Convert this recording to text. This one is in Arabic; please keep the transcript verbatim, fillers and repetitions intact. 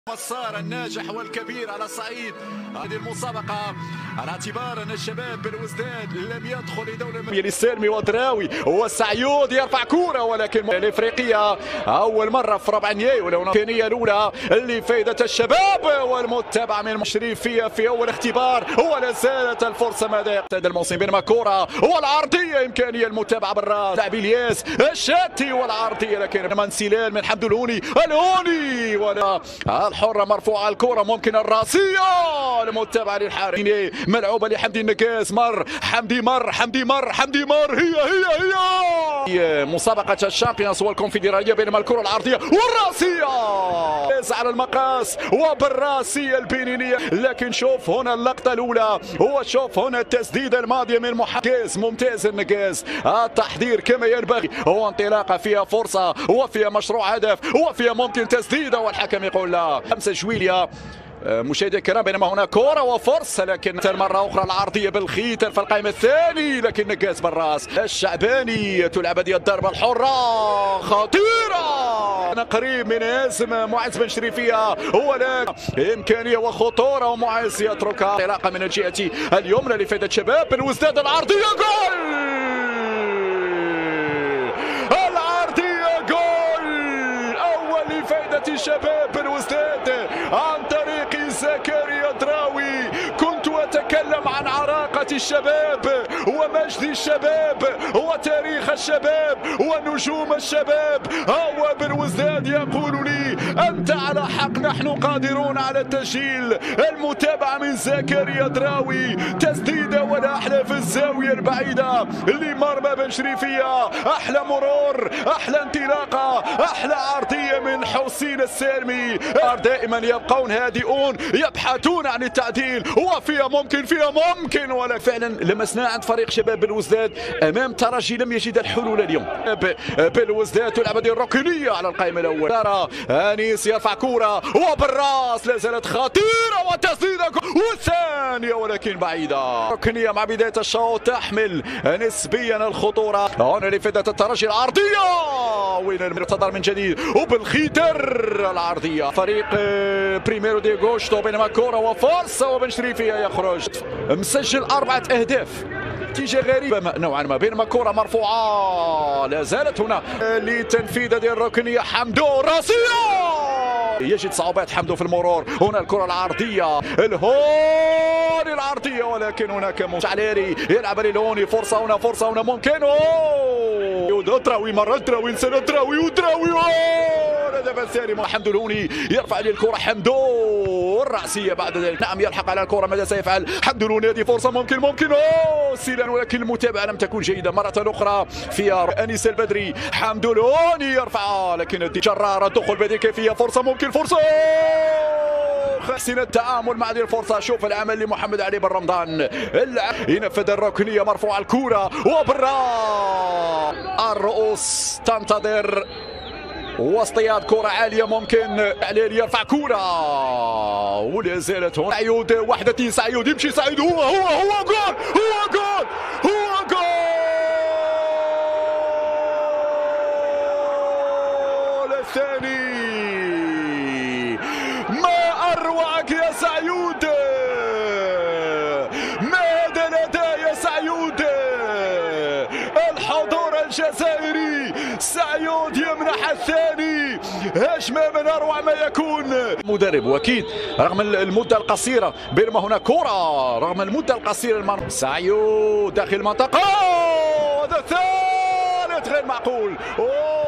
مسار الناجح والكبير على صعيد هذه المسابقة، على اعتبار أن الشباب بالوزداد لم يدخل لدولة السالمي ودراوي والسعيود يرفع كورة، ولكن الإفريقية أول مرة في ربع نهائي ولو الإمكانية الأولى لفائدة الشباب والمتابعة من المشرفية في أول اختبار، ولا زالت الفرصة ماذا يقتضي الموسم بينما كورة والعرضية إمكانية المتابعة بالراس لاعب الياس الشاتي والعرضية، لكن من سلال من حمد الهوني الهوني ولا الحرة مرفوعة الكرة ممكن الراسية المتابعة للحارس ملعوبة لحمدي النكاس مر حمدي مر حمدي مر حمدي مر هي هي هي مسابقة الشامبيونز والكونفدرالية بينما الكرة العرضية والراسية على المقاس وبالراسية البنينية، لكن شوف هنا اللقطة الأولى وشوف هنا التسديدة الماضية من محمد ممتاز النكاس، التحضير كما ينبغي وانطلاقة فيها فرصة وفيها مشروع هدف وفيها ممكن تسديدة والحكم يقول لا. خمسة جويليا مشاهدي الكرام بينما هنا كرة وفرصة، لكن مرة أخرى العرضية بالخيط في القائم الثاني، لكن نقاس بالراس الشعباني تلعب هذه الضربة الحرة خطيرة قريب من اسم معز بن شريفية، ولكن إمكانية وخطورة ومعز يتركها انطلاقة من الجهة اليمنى لفائدة شباب بالوزداد العرضية جول العرضية جول أول لفائدة شباب بالوزداد عن طريق زكريا دراوي. كنت أتكلم عن عراقة الشباب ومجد الشباب وتاريخ الشباب ونجوم الشباب، هو بالوزداد يقول لي أنت على حق، نحن قادرون على التسجيل. المتابعة من زكريا دراوي تسديدة ولا أحلى في الزاوية البعيدة لمرمى بن شريفية، أحلى مرور أحلى انطلاقة أحلى عرضية من حسين السالمي. دائما يبقون هادئون يبحثون عن التعديل وفيها ممكن فيها ممكن، ولا فعلا لمسنا عند فريق شباب بالوزداد امام ترجي لم يجد الحلول اليوم. بالوزداد تلعب هذه الركنيه على القائم الاول، ترى انيس يرفع كوره وبالراس لا زالت خطيره وتسديده والثانيه ولكن بعيده. ركنيه مع بدايه الشوط تحمل نسبيا الخطوره هنا لفائده الترجي العرضيه وين المرتضى من جديد وبالخيتر العرضيه فريق بريميرو دي غوشتو بينما كرة وفرصة وبن شريفية يخرج مسجل أربعة أهداف نتيجة غريبة نوعا ما بينما كرة مرفوعة لا زالت هنا لتنفيذ هذه الركنية حمدو راسية يجد صعوبات حمدو في المرور. هنا الكرة العرضية الهوني العرضية ولكن هناك مشعليري يلعب للهوني فرصة هنا فرصة هنا ممكن اوه دراوي مرة دراوي انسان دراوي ودراوي الهدف الثاني حمد الهوني يرفع للكرة حمدو الرأسية بعد ذلك نعم يلحق على الكرة ماذا سيفعل حمد الهوني هذه فرصة ممكن ممكن اوه سيلان ولكن المتابعة لم تكن جيدة مرة أخرى فيها أنيس البدري حمد الهوني يرفع لكن جرارة دخل بهذه الكيفية فرصة ممكن فرصة حسن التعامل مع هذه الفرصة. شوف العمل لمحمد علي بن رمضان ينفذ الركنية مرفوعة الكرة وبالراس الرؤوس تنتظر واصطياد كرة عالية ممكن علي يرفع كرة ولا زالت هنا سعيود وحدة سعيود يمشي سعيود هو هو هو جول هو جول هو جول الثاني. ما أروعك يا سعيود، ما هذا الأداء يا سعيود، الحضور الجزائري سعيود يمنح الثاني هجمة من أروع ما يكون. مدرب واكيد رغم المدة القصيرة بينما هنا كرة رغم المدة القصيرة المن... سعيود داخل المنطقة هذا ثالث غير معقول. أوه.